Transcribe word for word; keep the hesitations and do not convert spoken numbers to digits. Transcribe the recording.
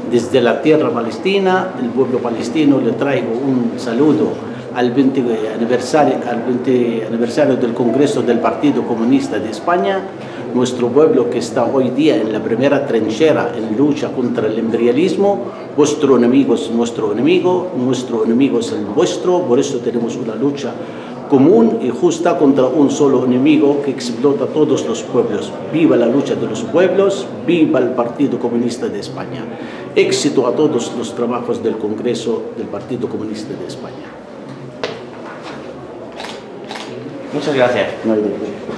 Desde la tierra palestina, el pueblo palestino, le traigo un saludo al veinte aniversario, al veinte aniversario del Congreso del Partido Comunista de España, nuestro pueblo que está hoy día en la primera trinchera en lucha contra el imperialismo. Vuestro enemigo es nuestro enemigo, nuestro enemigo es el vuestro, por eso tenemos una lucha común y justa contra un solo enemigo que explota a todos los pueblos. Viva la lucha de los pueblos, viva el Partido Comunista de España. Éxito a todos los trabajos del Congreso del Partido Comunista de España. Muchas gracias. No hay de qué.